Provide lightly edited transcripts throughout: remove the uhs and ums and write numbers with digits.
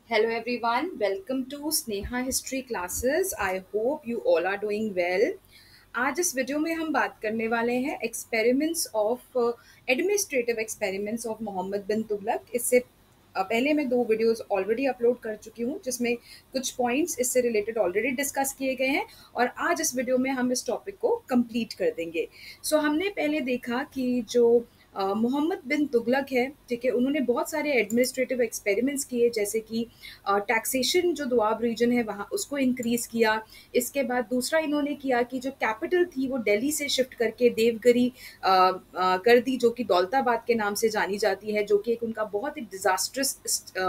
Hello everyone, welcome to Sneha History Classes. I hope you all are doing well. आज इस video में हम बात करने वाले हैं experiments of administrative experiments of Mohammad bin Tughlaq. इससे पहले मैं दो वीडियोस ऑलरेडी अपलोड कर चुकी हूँ जिसमें कुछ पॉइंट्स इससे रिलेटेड ऑलरेडी डिस्कस किए गए हैं और आज इस वीडियो में हम इस टॉपिक को कंप्लीट कर देंगे। हमने पहले देखा कि जो मोहम्मद बिन तुगलक है, ठीक है, उन्होंने बहुत सारे एडमिनिस्ट्रेटिव एक्सपेरिमेंट्स किए, जैसे कि टैक्सेशन जो दोआब रीजन है वहाँ उसको इंक्रीज़ किया। इसके बाद दूसरा इन्होंने किया कि जो कैपिटल थी वो दिल्ली से शिफ्ट करके देवगिरी कर दी, जो कि दौलताबाद के नाम से जानी जाती है, जो कि एक उनका बहुत ही डिजास्ट्रस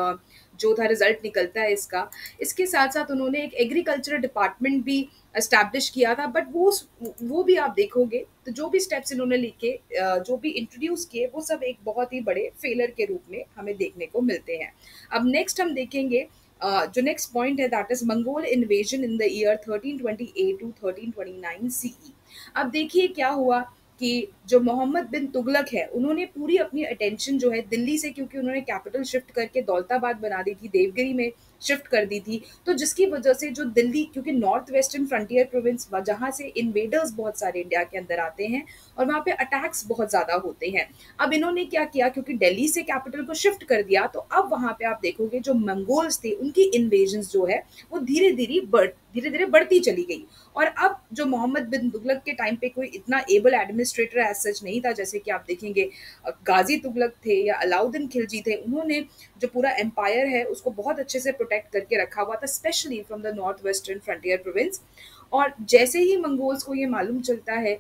जो था रिजल्ट निकलता है इसका। इसके साथ साथ उन्होंने एक एग्रीकल्चरल डिपार्टमेंट भी एस्टैब्लिश किया था, बट वो भी आप देखोगे तो जो भी स्टेप्स इन्होंने लिखे, जो भी इंट्रोड्यूस किए, वो सब एक बहुत ही बड़े फेलर के रूप में हमें देखने को मिलते हैं। अब नेक्स्ट हम देखेंगे जो नेक्स्ट पॉइंट है, that is Mongol invasion in the year 1328 to 1329 CE. अब देखिए क्या हुआ कि जो मोहम्मद बिन तुगलक है, उन्होंने पूरी अपनी अटेंशन जो है दिल्ली से, क्योंकि उन्होंने कैपिटल शिफ्ट करके दौलताबाद बना दी थी, देवगिरी में शिफ्ट कर दी थी, तो जिसकी वजह से जो दिल्ली, क्योंकि नॉर्थ वेस्टर्न फ्रंटियर प्रोविंस जहाँ से इन्वेडर्स बहुत सारे इंडिया के अंदर आते हैं और वहाँ पे अटैक्स बहुत ज़्यादा होते हैं। अब इन्होंने क्या किया, क्योंकि दिल्ली से कैपिटल को शिफ्ट कर दिया, तो अब वहाँ पे आप देखोगे जो मंगोल्स थे उनकी इन्वेजन्स जो है वो धीरे धीरे बढ़ती चली गई। और अब जो मोहम्मद बिन तुगलक के टाइम पे कोई इतना एबल एडमिनिस्ट्रेटर एज सच नहीं था, जैसे कि आप देखेंगे गाजी तुगलक थे या अलाउद्दीन खिलजी थे। उन्होंने जो पूरा एम्पायर है उसको बहुत अच्छे से प्रोटेक्ट करके रखा हुआ था, specially from the north western frontier province. और जैसे ही मंगोल्स को ये मालूम चलता है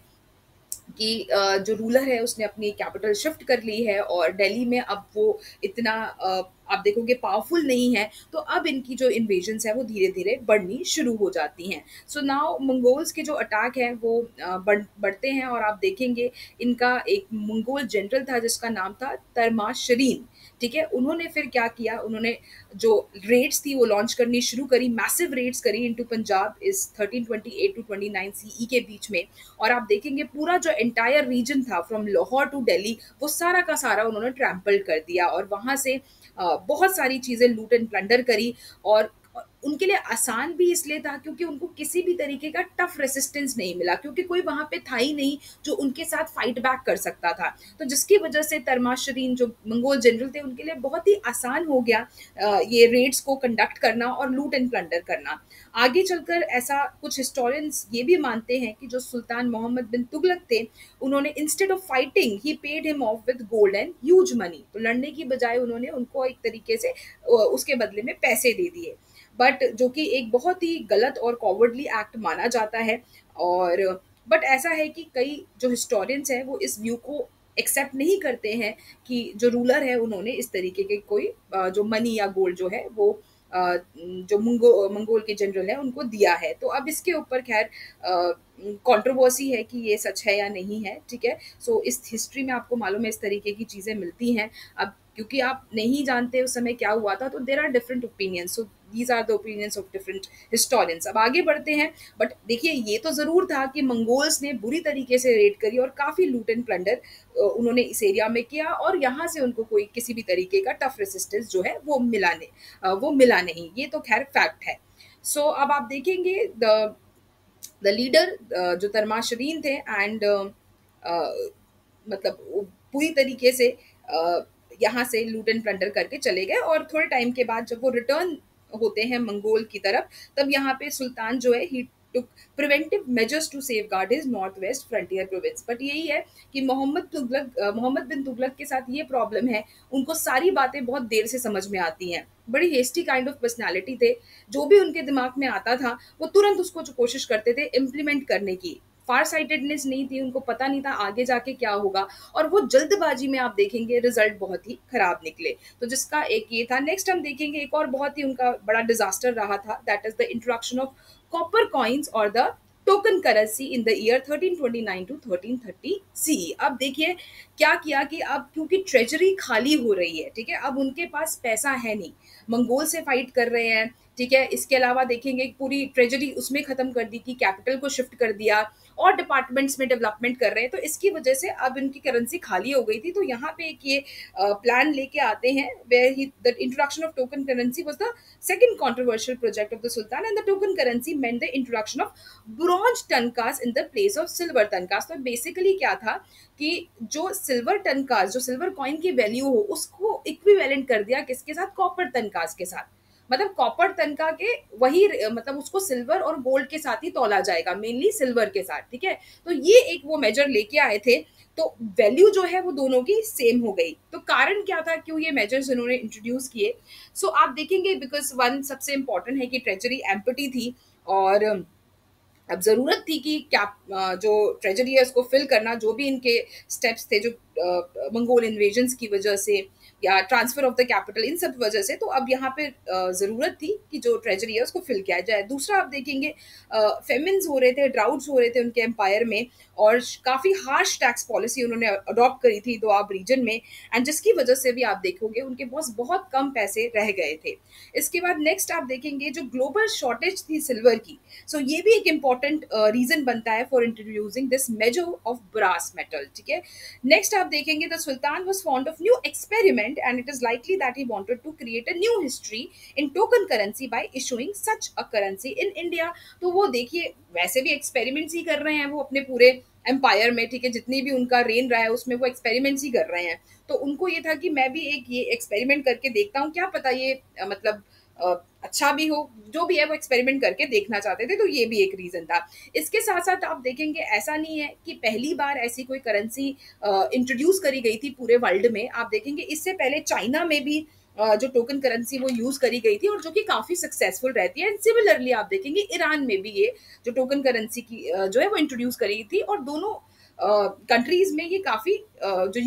कि जो रूलर है उसने अपनी कैपिटल शिफ्ट कर ली है और दिल्ली में अब वो इतना आप देखोगे पावरफुल नहीं है, तो अब इनकी जो इन्वेजन्स है वो धीरे धीरे बढ़नी शुरू हो जाती हैं। नाउ मंगोल्स के जो अटैक है वो बढ़ते हैं और आप देखेंगे इनका एक मंगोल जनरल था जिसका नाम था तरमाशरीन, ठीक है। उन्होंने फिर क्या किया, उन्होंने जो रेड्स थी वो लॉन्च करनी शुरू करी, मैसिव रेड्स करी इनटू पंजाब इस 1328 टू 29 सीई के बीच में। और आप देखेंगे पूरा जो एंटायर रीजन था फ्रॉम लाहौर टू दिल्ली, वो सारा का सारा उन्होंने ट्रैम्पल कर दिया और वहाँ से बहुत सारी चीज़ें लूट एंड प्लंडर करी। और उनके लिए आसान भी इसलिए था क्योंकि उनको किसी भी तरीके का टफ रेसिस्टेंस नहीं मिला, क्योंकि कोई वहाँ पे था ही नहीं जो उनके साथ फाइट बैक कर सकता था। तो जिसकी वजह से तरमाशरीन जो मंगोल जनरल थे उनके लिए बहुत ही आसान हो गया ये रेड्स को कंडक्ट करना और लूट एंड प्लंडर करना। आगे चलकर ऐसा कुछ हिस्टोरियंस ये भी मानते हैं कि जो सुल्तान मोहम्मद बिन तुगलक थे, उन्होंने instead of fighting he paid him off with gold and huge money. तो लड़ने की बजाय उन्होंने उनको एक तरीके से उसके बदले में पैसे दे दिए, बट जो कि एक बहुत ही गलत और कॉवर्डली एक्ट माना जाता है। और बट ऐसा है कि कई जो हिस्टोरियंस हैं वो इस व्यू को एक्सेप्ट नहीं करते हैं कि जो रूलर है उन्होंने इस तरीके के कोई जो मनी या गोल्ड जो है वो जो मंगोल के जनरल है उनको दिया है। तो अब इसके ऊपर खैर कंट्रोवर्सी है कि ये सच है या नहीं है, ठीक है। इस हिस्ट्री में आपको मालूम है इस तरीके की चीज़ें मिलती हैं। अब क्योंकि आप नहीं जानते उस समय क्या हुआ था, तो there are different opinions, so these are the opinions of different historians. अब आगे बढ़ते हैं, बट देखिए ये तो ज़रूर था कि मंगोल्स ने बुरी तरीके से रेड करी और काफ़ी लूट एंड प्लंडर उन्होंने इस एरिया में किया और यहाँ से उनको कोई किसी भी तरीके का टफ रेसिस्टेंस जो है वो मिला नहीं, ये तो खैर फैक्ट है। अब आप देखेंगे द लीडर जो तरमाशरीन थे एंड मतलब वो पूरी तरीके से यहाँ से लूट एंड प्लंडर करके चले गए और थोड़े टाइम के बाद जब वो रिटर्न होते हैं मंगोल की तरफ, तब यहाँ पे सुल्तान जो है he took preventive measures to safeguard his north west frontier province. But यही है कि मोहम्मद बिन तुगलक के साथ ये प्रॉब्लम है, उनको सारी बातें बहुत देर से समझ में आती हैं। बड़ी हेस्टी काइंड ऑफ पर्सनैलिटी थे, जो भी उनके दिमाग में आता था वो तुरंत उसको जो कोशिश करते थे इम्प्लीमेंट करने की। फार साइटेडनेस नहीं थी, उनको पता नहीं था आगे जाके क्या होगा और वो जल्दबाजी में आप देखेंगे रिजल्ट बहुत ही खराब निकले। तो जिसका एक ये था। नेक्स्ट हम देखेंगे एक और बहुत ही उनका बड़ा डिजास्टर रहा था, that is the introduction of copper coins और the token currency in the year 1329 to 1330 C. अब देखिए क्या किया कि अब क्योंकि ट्रेजरी खाली हो रही है, ठीक है, अब उनके पास पैसा है नहीं, मंगोल से फाइट कर रहे हैं, ठीक है। इसके अलावा देखेंगे पूरी ट्रेजरी उसमें खत्म कर दी कि कैपिटल को शिफ्ट कर दिया और डिपार्टमेंट्स में डेवलपमेंट कर रहे हैं, तो इसकी वजह से अब इनकी करेंसी खाली हो गई थी। तो यहाँ पे एक ये प्लान लेके आते हैं where he the introduction of token currency was the second controversial project of the sultan and the token currency meant the introduction of bronze tankas in the place of silver tankas. तो बेसिकली क्या था कि जो silver टनकास, जो silver coin की value हो, उसको equivalent कर दिया किसके साथ, कॉपर टनकास के साथ। मतलब कॉपर तनका के वही मतलब उसको सिल्वर और गोल्ड के साथ ही तौला जाएगा, मेनली सिल्वर के साथ, ठीक है। तो ये एक वो मेजर लेके आए थे, तो वैल्यू जो है वो दोनों की सेम हो गई। तो कारण क्या था, क्यों ये मेजर्स इन्होंने इंट्रोड्यूस किए? सो आप देखेंगे बिकॉज वन सबसे इंपॉर्टेंट है कि ट्रेजरी एम्प्टी थी, और अब ज़रूरत थी कि क्या जो ट्रेजरी है उसको फिल करना, जो भी इनके स्टेप्स थे, जो मंगोल इन्वेजन्स की वजह से या ट्रांसफर ऑफ द कैपिटल, इन सब वजह से, तो अब यहाँ पे ज़रूरत थी कि जो ट्रेजरी है उसको फिल किया जाए। दूसरा आप देखेंगे फेमिन्स हो रहे थे, ड्राउट्स हो रहे थे उनके एम्पायर में, और काफ़ी हार्श टैक्स पॉलिसी उन्होंने अडॉप्ट करी थी दोआब रीजन में, एंड जिसकी वजह से भी आप देखोगे उनके पास बहुत कम पैसे रह गए थे। इसके बाद नेक्स्ट आप देखेंगे जो ग्लोबल शॉर्टेज थी सिल्वर की, सो ये भी एक इम्पॉर्टेंट रीजन बनता है for introducing this measure of brass metal, ठीक है। नेक्स्ट आप देखेंगे the sultan was fond of new experiment and it is likely that he wanted to create a new history in token currency by issuing such a currency in India. तो वो देखिए वैसे भी experiments ही कर रहे हैं वो अपने पूरे एम्पायर में, ठीक है, जितनी भी उनका रेन रहा है उसमें वो एक्सपेरिमेंट्स ही कर रहे हैं। तो उनको ये था कि मैं भी एक ये एक्सपेरिमेंट करके देखता हूँ, क्या पता ये मतलब अच्छा भी हो, जो भी है वो एक्सपेरिमेंट करके देखना चाहते थे। तो ये भी एक रीजन था। इसके साथ साथ आप देखेंगे ऐसा नहीं है कि पहली बार ऐसी कोई करेंसी इंट्रोड्यूस करी गई थी पूरे वर्ल्ड में। आप देखेंगे इससे पहले चाइना में भी जो टोकन करेंसी वो यूज करी गई थी, और जो कि काफी सक्सेसफुल रहती है। एंड सिमिलरली आप देखेंगे ईरान में भी ये जो टोकन करेंसी की जो है वो इंट्रोड्यूस करी थी, और दोनों कंट्रीज में ये काफी जो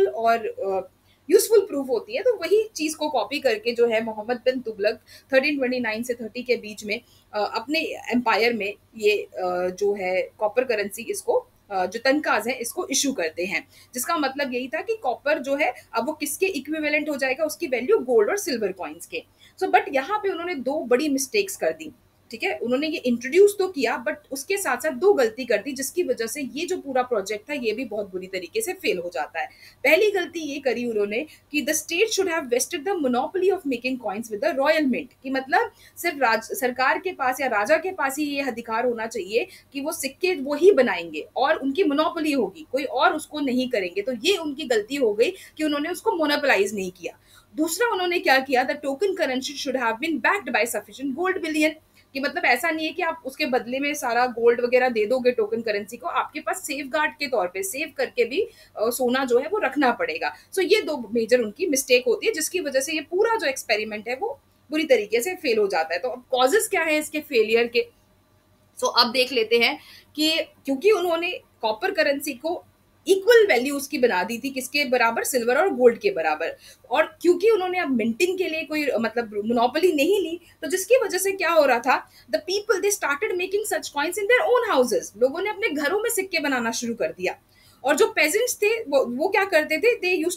यूजफुल प्रूफ होती है। तो वही चीज को कॉपी करके जो है मोहम्मद बिन तुगलक 1329 से 30 के बीच में अपने एम्पायर में ये जो है कॉपर करेंसी, इसको जो तनकाज है इसको इशू करते हैं, जिसका मतलब यही था कि कॉपर जो है अब वो किसके इक्विवेलेंट हो जाएगा, उसकी वैल्यू गोल्ड और सिल्वर कॉइन्स के। सो बट यहाँ पे उन्होंने दो बड़ी मिस्टेक्स कर दी, ठीक है। उन्होंने ये इंट्रोड्यूस तो किया बट उसके साथ साथ दो गलती कर दी, जिसकी वजह से ये जो पूरा प्रोजेक्ट था ये भी बहुत बुरी तरीके से फेल हो जाता है। पहली गलती ये करी उन्होंने कि the state should have vested the monopoly of making coins with the royal mint, कि मतलब सिर्फ सरकार के पास या राजा के पास ही ये अधिकार होना चाहिए कि वो सिक्के वो ही बनाएंगे और उनकी मोनोपोली होगी, कोई और उसको नहीं करेंगे। तो ये उनकी गलती हो गई कि उन्होंने उसको मोनोपोलाइज नहीं किया। दूसरा उन्होंने क्या किया, the token currency should have been backed by sufficient gold bullion, कि मतलब ऐसा नहीं है कि आप उसके बदले में सारा गोल्ड वगैरह दे दोगे टोकन करेंसी को, आपके पास सेफ गार्ड के तौर पे सेव करके भी सोना जो है वो रखना पड़ेगा। सो ये दो मेजर उनकी मिस्टेक होती है, जिसकी वजह से ये पूरा जो एक्सपेरिमेंट है वो बुरी तरीके से फेल हो जाता है। तो अब कॉजेस क्या है इसके फेलियर के? सो अब देख लेते हैं कि क्योंकि उन्होंने कॉपर करेंसी को इक्वल वैल्यू उसकी बना दी थी, किसके बराबर, सिल्वर और गोल्ड के बराबर, और क्योंकि उन्होंने अब मिंटिंग के लिए कोई मतलब मोनोपोली नहीं ली, तो जिसकी वजह से क्या हो रहा था, the people they started making such coins in their own houses, लोगों ने अपने घरों में सिक्के बनाना शुरू कर दिया। और जो पेजेंट्स थे वो क्या करते थे,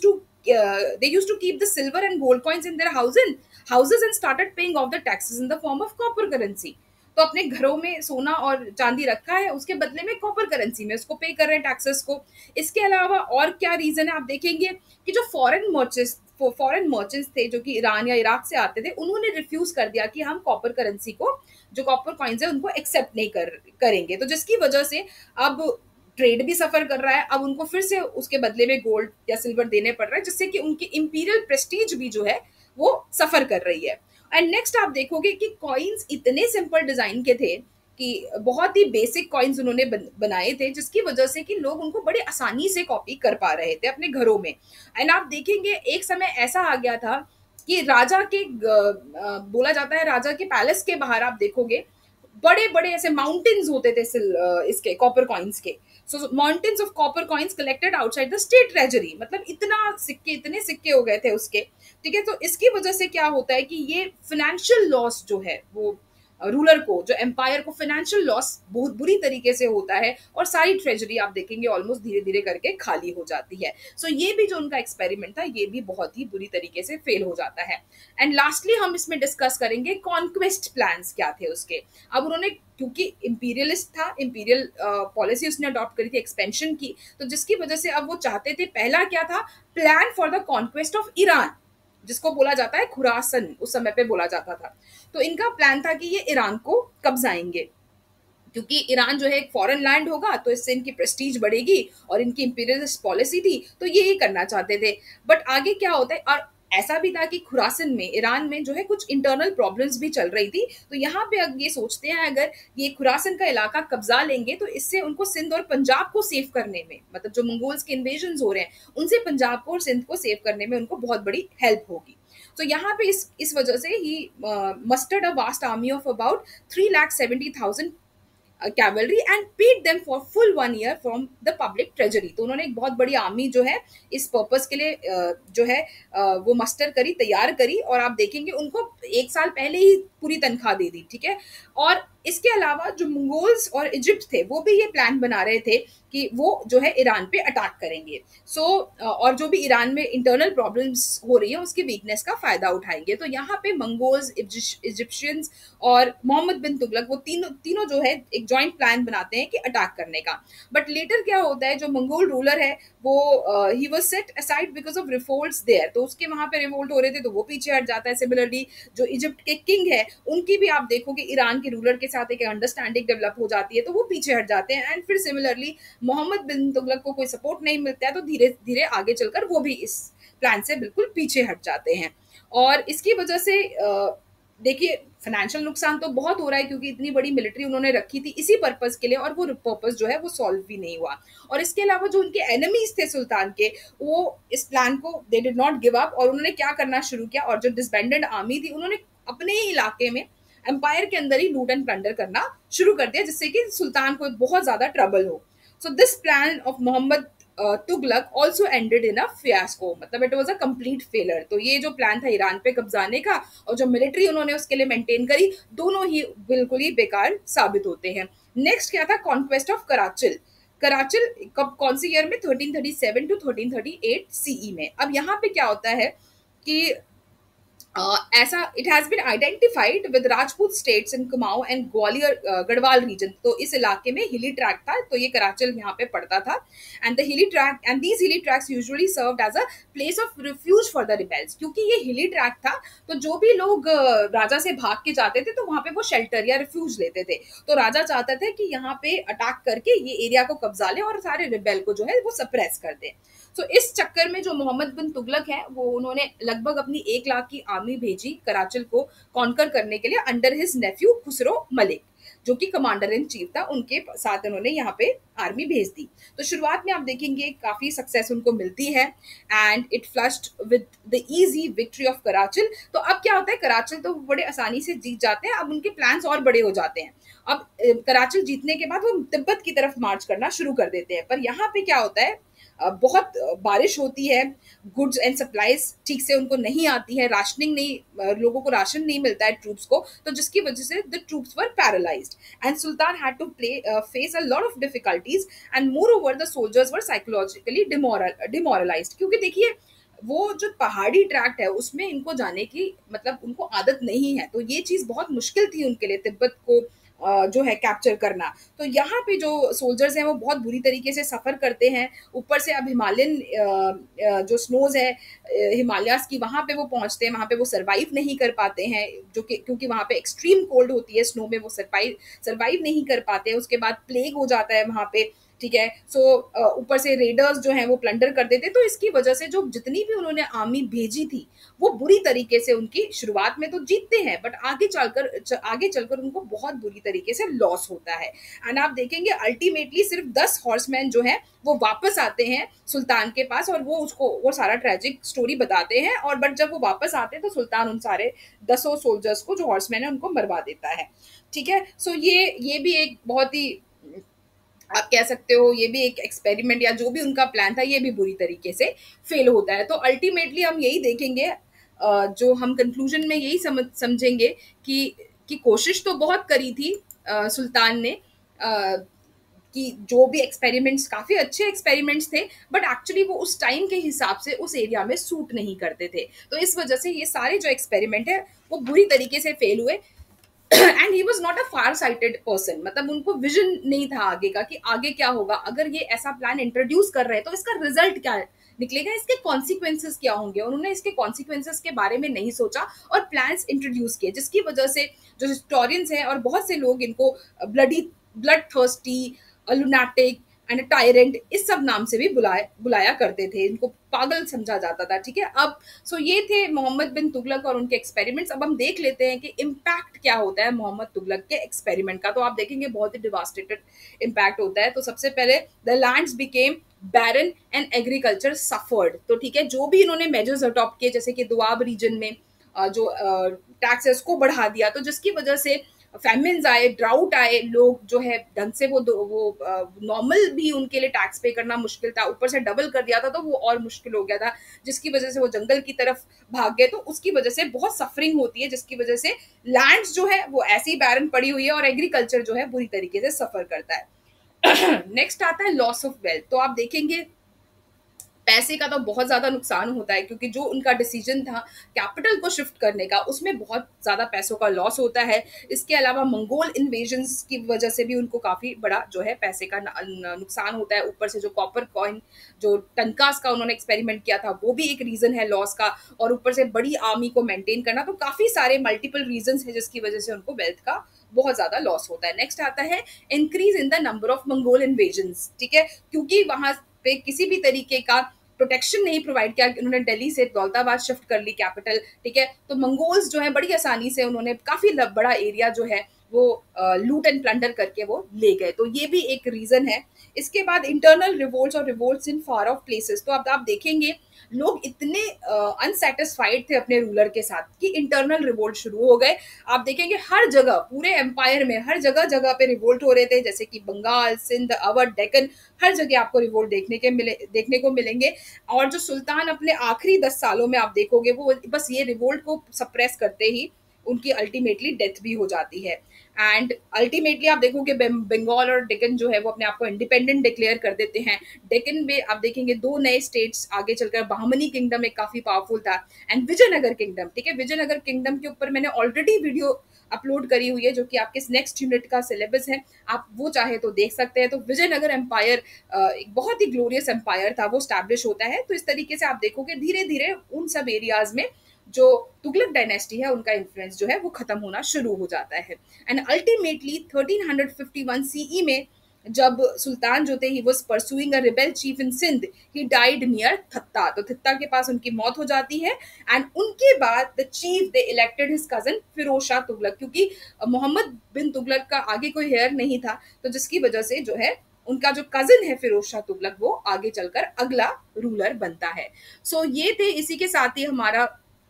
they used to keep the silver and gold coins in their houses and started paying off the taxes in the form of copper currency. तो अपने घरों में सोना और चांदी रखा है, उसके बदले में कॉपर करेंसी में उसको पे कर रहे हैं टैक्सेस को। इसके अलावा और क्या रीजन है, आप देखेंगे कि जो फॉरेन मर्चेंट्स थे जो कि ईरान या इराक से आते थे, उन्होंने रिफ्यूज कर दिया कि हम कॉपर करेंसी को, जो कॉपर कॉइन्स है उनको एक्सेप्ट नहीं करेंगे। तो जिसकी वजह से अब ट्रेड भी सफर कर रहा है, अब उनको फिर से उसके बदले में गोल्ड या सिल्वर देने पड़ रहा है, जिससे कि उनकी इंपीरियल प्रेस्टीज भी जो है वो सफर कर रही है। एंड नेक्स्ट आप देखोगे कि कॉइन्स इतने सिंपल डिजाइन के थे कि बहुत ही बेसिक कॉइन्स उन्होंने बनाए थे, जिसकी वजह से कि लोग उनको बड़े आसानी से कॉपी कर पा रहे थे अपने घरों में। एंड आप देखेंगे एक समय ऐसा आ गया था कि राजा के बोला जाता है राजा के पैलेस के बाहर आप देखोगे बड़े बड़े ऐसे माउंटेन्स होते थे इसके कॉपर कॉइन्स के। So mountains of copper coins collected outside the state treasury, मतलब इतने सिक्के हो गए थे उसके, ठीक है। तो इसकी वजह से क्या होता है कि ये फाइनेंशियल लॉस जो है वो रूलर को, जो एम्पायर को फाइनेंशियल लॉस बहुत बुरी तरीके से होता है और सारी ट्रेजरी आप देखेंगे ऑलमोस्ट धीरे धीरे करके खाली हो जाती है। सो ये भी जो उनका एक्सपेरिमेंट था ये भी बहुत ही बुरी तरीके से फेल हो जाता है। एंड लास्टली हम इसमें डिस्कस करेंगे कॉन्क्वेस्ट प्लान्स क्या थे उसके। अब उन्होंने, क्योंकि इंपीरियलिस्ट था, इंपीरियल पॉलिसी उसने अडॉप्ट करी थी एक्सपेंशन की, तो जिसकी वजह से अब वो चाहते थे, पहला क्या था, plan for the conquest of Iran, जिसको बोला जाता है खुरासन, उस समय पे बोला जाता था। तो इनका प्लान था कि ये ईरान को कब्जाएंगे, क्योंकि ईरान जो है एक फॉरेन लैंड होगा तो इससे इनकी प्रेस्टीज बढ़ेगी, और इनकी इंपीरियलिस्ट पॉलिसी थी तो यही करना चाहते थे। बट आगे क्या होता है, और ऐसा भी था कि खुरासन में, ईरान में जो है कुछ इंटरनल प्रॉब्लम्स भी चल रही थी। तो यहाँ पे अगर ये सोचते हैं, अगर ये खुरासन का इलाका कब्जा लेंगे तो इससे उनको सिंध और पंजाब को सेव करने में, मतलब जो मंगोल्स के इन्वेजन हो रहे हैं उनसे पंजाब को और सिंध को सेव करने में उनको बहुत बड़ी हेल्प होगी। तो यहाँ पे इस वजह से ही mustered a vast army of about 3,70,000 cavalry and paid them for full 1 year from the public treasury. तो उन्होंने एक बहुत बड़ी आर्मी जो है इस पर्पस के लिए जो है वो मस्टर करी, तैयार करी, और आप देखेंगे उनको 1 साल पहले ही पूरी तनख्वाह दे दी, ठीक है। और इसके अलावा जो मंगोल्स और इजिप्ट थे वो भी ये प्लान बना रहे थे कि वो जो है ईरान पे अटैक करेंगे। सो और जो भी ईरान में इंटरनल प्रॉब्लम्स हो रही है उसकी वीकनेस का फायदा उठाएंगे। तो यहाँ पे मंगोल्स, इजिप्शियंस और मोहम्मद बिन तुगलक, वो तीनों तीनों जो है एक जॉइंट प्लान बनाते हैं कि अटैक करने का। बट लेटर क्या होता है, जो मंगोल रूलर है वो he was set aside because of revolts there, तो उसके वहां पे रिवोल्ट हो रहे थे तो वो पीछे हट जाता है। सिमिलरली जो इजिप्ट के किंग है उनकी भी आप देखोगे ईरान के रूलर के साथ एक अंडरस्टैंडिंग डेवलप हो जाती है तो वो पीछे हट जाते हैं। एंड फिर सिमिलरली मोहम्मद बिन तुगलक को कोई सपोर्ट नहीं मिलता है तो धीरे धीरे आगे चलकर वो भी इस प्लान से बिल्कुल पीछे हट जाते हैं। और इसकी वजह से देखिए फाइनेंशियल नुकसान तो बहुत हो रहा है, क्योंकि इतनी बड़ी मिलिट्री उन्होंने रखी थी इसी पर्पस के लिए, और वो पर्पस जो है वो सॉल्व भी नहीं हुआ। और इसके अलावा जो उनके एनिमीज थे सुल्तान के, वो इस प्लान को they did not give up, और उन्होंने क्या करना शुरू किया, और जो डिसबैंडेड आर्मी थी उन्होंने अपने ही इलाके में एम्पायर के अंदर ही लूट एंड प्लंडर करना शुरू कर दिया, जिससे कि सुल्तान को बहुत ज्यादा ट्रबल हो। So this plan of Muhammad Tughlaq also ended in a fiasco, मतलब it was a complete failure. तो ये जो प्लान था ईरान पे कब्जाने का और जो मिलिट्री उन्होंने उसके लिए मेंटेन करी, दोनों ही बिल्कुल ही बेकार साबित होते हैं। नेक्स्ट क्या था, कॉन्क्वेस्ट ऑफ कराचिल। कराचिल कब, कौन सी ईयर में, 1337 टू 1338 सीई में। अब यहाँ पे क्या होता है कि ऐसा it has been identified with Rajput states in Kumaon and Gwalior Garhwal region. तो इस इलाके में हिली ट्रैक था, तो ये कराचल यहाँ पे पड़ता था। And the hilly track and these hilly tracks usually served as a place of refuge for the rebels. क्योंकि ये हिली ट्रैक था तो जो भी लोग राजा से भाग के जाते थे तो वहां पे वो शेल्टर या रिफ्यूज लेते थे। तो राजा चाहता था कि यहाँ पे अटैक करके ये एरिया को कब्जा ले और सारे रिबेल को जो है वो सप्रेस कर दे। तो इस चक्कर में जो मोहम्मद बिन तुगलक है वो उन्होंने लगभग अपनी 1 लाख की आर्मी भेजी कराचल को कॉन्कर करने के लिए under his nephew Khusro Malik, जो कि कमांडर इन चीफ था। उनके साथ उन्होंने यहाँ पे आर्मी भेज दी। तो शुरुआत में आप देखेंगे काफी सक्सेस उनको मिलती है and it flushed with the easy victory of Karachal. तो अब क्या होता है, कराचल तो बड़े आसानी से जीत जाते हैं, अब उनके प्लान्स और बड़े हो जाते हैं। अब कराचल जीतने के बाद वो तिब्बत की तरफ मार्च करना शुरू कर देते हैं। पर यहाँ पे क्या होता है, बहुत बारिश होती है, गुड्स एंड सप्लाईज ठीक से उनको नहीं आती है, राशनिंग नहीं, लोगों को राशन नहीं मिलता है ट्रूप्स को, तो जिसकी वजह से the troops were paralysed and sultan had to face a lot of difficulties and moreover the soldiers were psychologically demoralised. क्योंकि देखिए वो जो पहाड़ी ट्रैक्ट है उसमें इनको जाने की मतलब उनको आदत नहीं है, तो ये चीज बहुत मुश्किल थी उनके लिए तिब्बत को जो है कैप्चर करना। तो यहाँ पे जो सोल्जर्स हैं वो बहुत बुरी तरीके से सफ़र करते हैं। ऊपर से अब हिमालयन जो स्नोज है हिमालयास की, वहाँ पे वो पहुँचते हैं, वहाँ पे वो सर्वाइव नहीं कर पाते हैं, जो कि क्योंकि वहाँ पे एक्सट्रीम कोल्ड होती है, स्नो में वो सर्वाइव नहीं कर पाते हैं। उसके बाद प्लेग हो जाता है वहाँ पे, ठीक है। सो ऊपर से रेडर्स जो हैं वो प्लंडर कर देते, तो इसकी वजह से जो जितनी भी उन्होंने आर्मी भेजी थी वो बुरी तरीके से, उनकी शुरुआत में तो जीतते हैं बट आगे चलकर उनको बहुत बुरी तरीके से लॉस होता है। एंड आप देखेंगे अल्टीमेटली सिर्फ 10 हॉर्समैन जो हैं वो वापस आते हैं सुल्तान के पास और वो सारा ट्रेजिक स्टोरी बताते हैं। और बट जब वो वापस आते हैं तो सुल्तान उन सारे 10 सोल्जर्स को जो हॉर्समैन है उनको मरवा देता है, ठीक है। सो ये भी एक बहुत ही, आप कह सकते हो, ये भी एक एक्सपेरिमेंट या जो भी उनका प्लान था ये भी बुरी तरीके से फेल होता है। तो अल्टीमेटली हम यही देखेंगे, जो हम कंक्लूजन में यही समझेंगे कि कि कोशिश तो बहुत करी थी सुल्तान ने, कि जो भी एक्सपेरिमेंट्स काफ़ी अच्छे एक्सपेरिमेंट्स थे, बट एक्चुअली वो उस टाइम के हिसाब से उस एरिया में सूट नहीं करते थे। तो इस वजह से ये सारे जो एक्सपेरिमेंट है वो बुरी तरीके से फेल हुए। And he was not a far sighted person, मतलब उनको विजन नहीं था आगे का कि आगे क्या होगा, अगर ये ऐसा प्लान इंट्रोड्यूस कर रहे हैं तो इसका रिजल्ट क्या निकलेगा, इसके कॉन्सिक्वेंसेस क्या होंगे। उन्होंने इसके कॉन्सिक्वेंसेस के बारे में नहीं सोचा और प्लान्स इंट्रोड्यूस किए, जिसकी वजह से जो हिस्टोरियंस हैं और बहुत से लोग इनको bloody blood thirsty, lunatic and tyrant इस सब नाम से भी बुलाया करते थे, इनको पागल समझा जाता था। ठीक है, अब सो ये थे मोहम्मद बिन तुगलक और उनके एक्सपेरिमेंट्स। अब हम देख लेते हैं कि इम्पैक्ट क्या होता है मोहम्मद तुगलक के एक्सपेरिमेंट का। तो आप देखेंगे बहुत ही डिवास्टेटेड इम्पैक्ट होता है। तो सबसे पहले the lands became barren and agriculture suffered. तो ठीक है, जो भी इन्होंने मेजर्स अडॉप्ट किए, जैसे कि दुआब रीजन में जो टैक्स है उसको बढ़ा दिया, तो जिसकी वजह से फैमिन्स आए, ड्राउट आए, लोग जो है ढंग से वो नॉर्मल भी उनके लिए टैक्स पे करना मुश्किल था, ऊपर से डबल कर दिया था तो वो और मुश्किल हो गया था, जिसकी वजह से वो जंगल की तरफ भाग गए। तो उसकी वजह से बहुत सफरिंग होती है, जिसकी वजह से लैंड्स जो है वो ऐसी बैरन पड़ी हुई है और एग्रीकल्चर जो है बुरी तरीके से सफर करता है। नेक्स्ट आता है लॉस ऑफ वेल्थ। तो आप देखेंगे पैसे का तो बहुत ज़्यादा नुकसान होता है, क्योंकि जो उनका डिसीजन था कैपिटल को शिफ्ट करने का, उसमें बहुत ज़्यादा पैसों का लॉस होता है। इसके अलावा मंगोल इन्वेजन्स की वजह से भी उनको काफ़ी बड़ा जो है पैसे का नुकसान होता है। ऊपर से जो कॉपर कॉइन, जो टनकास का उन्होंने एक्सपेरिमेंट किया था, वो भी एक रीज़न है लॉस का, और ऊपर से बड़ी आर्मी को मेंटेन करना। तो काफ़ी सारे मल्टीपल रीजंस हैं जिसकी वजह से उनको वेल्थ का बहुत ज़्यादा लॉस होता है। नेक्स्ट आता है increase in the number of Mongol invasions. ठीक है, क्योंकि वहां पे किसी भी तरीके का प्रोटेक्शन नहीं प्रोवाइड किया, उन्होंने दिल्ली से दौलताबाद शिफ्ट कर ली कैपिटल। ठीक है, तो मंगोल्स जो है बड़ी आसानी से उन्होंने काफी बड़ा एरिया जो है वो लूट एंड प्लंडर करके वो ले गए। तो ये भी एक रीजन है। इसके बाद इंटरनल रिवोल्ट्स और revolts in far off places. तो अब आप देखेंगे लोग इतने अनसेटिस्फाइड थे अपने रूलर के साथ कि इंटरनल रिवोल्ट शुरू हो गए। आप देखेंगे हर जगह, पूरे एम्पायर में हर जगह जगह पे रिवोल्ट हो रहे थे, जैसे कि बंगाल, सिंध, अवध, डेक्कन, हर जगह आपको रिवोल्ट देखने को मिलेंगे। और जो सुल्तान अपने आखिरी 10 सालों में आप देखोगे वो बस ये रिवोल्ट को सप्रेस करते ही उनकी अल्टीमेटली डेथ भी हो जाती है। एंड अल्टीमेटली आप देखोगे बंगाल और डेक्कन जो है वो अपने आप को इंडिपेंडेंट डिक्लेयर कर देते हैं। डेक्कन में आप देखेंगे दो नए स्टेट्स आगे चलकर, बहमनी किंगडम एक काफी पावरफुल था, एंड विजयनगर किंगडम। ठीक है, विजयनगर किंगडम के ऊपर मैंने ऑलरेडी वीडियो अपलोड करी हुई है जो कि आपके नेक्स्ट यूनिट का सिलेबस है, आप वो चाहे तो देख सकते हैं। तो विजयनगर एम्पायर एक बहुत ही ग्लोरियस एम्पायर था, वो स्टैब्लिश होता है। तो इस तरीके से आप देखोगे धीरे धीरे उन सब एरियाज में जो तुगलक डायनेस्टी है उनका इन्फ्लुएंस जो है वो खत्म होना शुरू हो जाता है। एंड अल्टीमेटली 1351 सीई में जब सुल्तान जो थे he was pursuing a rebel chief in Sindh, he died near Thatta. तो थत्ता के पास उनकी मौत हो जाती है। एंड उनके बाद the chief they elected his cousin Firoz Shah Tughlaq, क्योंकि मोहम्मद बिन तुगलक का आगे कोई हेयर नहीं था, तो जिसकी वजह से जो है उनका जो कजिन है फिरोज शाह तुगलक वो आगे चलकर अगला रूलर बनता है। सो ये थे, इसी के साथ ही हमारा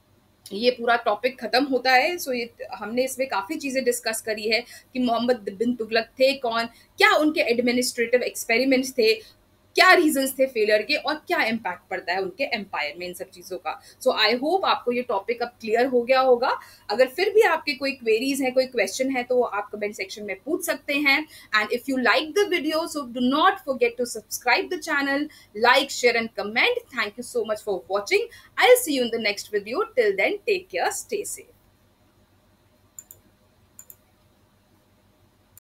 ये पूरा टॉपिक खत्म होता है। सो ये हमने इसमें काफ़ी चीज़ें डिस्कस करी है कि मोहम्मद बिन तुगलक थे कौन, क्या उनके एडमिनिस्ट्रेटिव एक्सपेरिमेंट्स थे, क्या रीजंस थे फेलियर के, और क्या इम्पैक्ट पड़ता है उनके एम्पायर में इन सब चीज़ों का। सो आई होप आपको ये टॉपिक अब क्लियर हो गया होगा। अगर फिर भी आपके कोई क्वेरीज हैं, कोई क्वेश्चन है, तो आप कमेंट सेक्शन में पूछ सकते हैं। And if you like the video, so do not forget to subscribe the channel, like, share and comment. Thank you so much for watching. I'll see you in the next video. Till then, take care, stay safe.